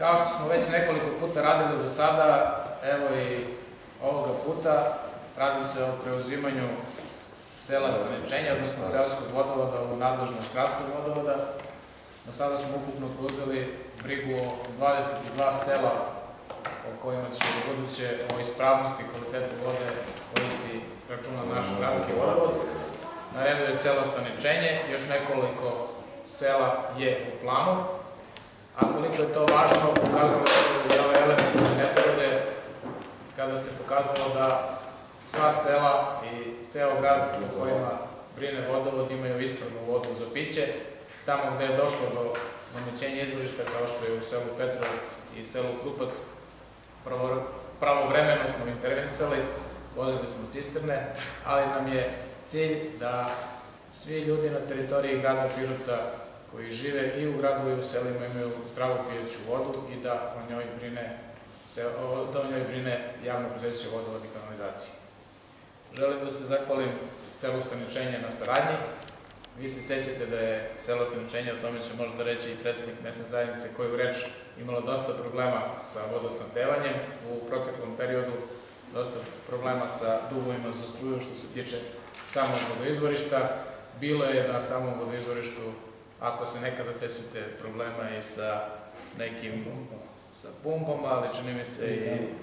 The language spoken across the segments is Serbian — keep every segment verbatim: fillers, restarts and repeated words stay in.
Kao što smo već nekoliko puta radili do sada, evo i ovoga puta, radi se o preuzimanju sela Staničenje, odnosno seoskog vodovoda u nadležnost gradskog vodovoda. Do sada smo ukupno preuzeli brigu o dvadeset dva sela o kojima će u buduće o ispravnosti i kvalitetu vode voditi računa naš gradski vodovod. Na redu je selo Staničenje, još nekoliko sela je u planu. A koliko je to važno, pokazalo se i ove elementarne nepogode, kada se pokazalo da sva sela i ceo grad u kojima brine vodovod imaju ispravnu vodu za piće. Tamo gde je došlo do zamećenja izvorišta, kao što je u selu Petrovac i selu Krupac, pravovremeno smo intervenisali, vozili smo cisterne, ali nam je cilj da svi ljudi na teritoriji grada Pirota koji žive i u gradu i u selima imaju zdravu pijeću vodu i da o njoj brine, da o njoj brine javno preduzeće Vodovod i kanalizacije. Želim da se zahvalim selu Staničenje na saradnji. Vi se sećate da je selo Staničenje, o tome će možda reći i predsednik mesne zajednice, koju reč imalo dosta problema sa vodosnabdevanjem u proteklom periodu, dosta problema sa dugovima za struju što se tiče samog vodoizvorišta. Bilo je na samom vodoizvorištu, ako se nekada sećate, problema i sa nekim sa pumpama, ali čini mi se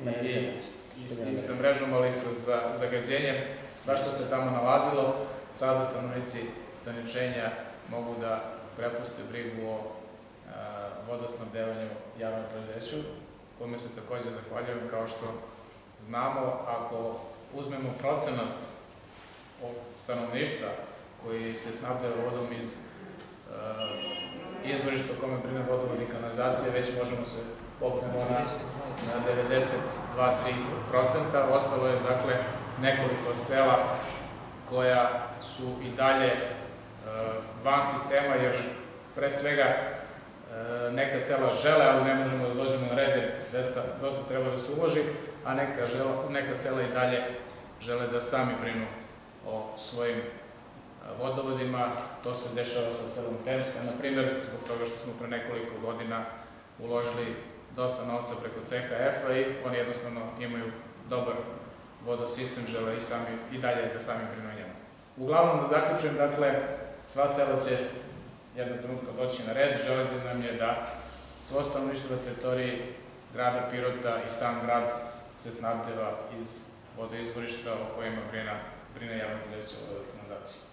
i sa mrežom, ali i sa zagađenjem. Sva što se tamo nalazilo, sada stanovnici Staničenja mogu da prepuste brigu o vodosnabdevanju javnom preduzeću, kome se takođe zahvaljujem. Kao što znamo, ako uzmemo procenat stanovništva koji se snabdeva vodom iz izvorišta o kome brine vodovod i kanalizacija, već možemo se popnemo na devedeset dva do tri procenta. Ostalo je, dakle, nekoliko sela koja su i dalje van sistema, jer pre svega neka sela žele, ali ne možemo da dođemo na red, jer dosta treba da se uloži, a neka sela i dalje žele da sami brinu o svojim vodovodima. To se dešava sa selom Temska, na primjer, zbog toga što smo pre nekoliko godina uložili dosta novca preko C H F-a i oni jednostavno imaju dobar vodosistem, žele i dalje da sami brinu o njemu. Uglavnom, da zaključujem, dakle, sva sela će jednog trenutka doći na red. Želimo nam je da svo stanovništvo na teritoriji grada Pirota i sam grad se snabdeva iz vodoizvorišta o kojima brine javno preduzeće Vodovod i kanalizacije.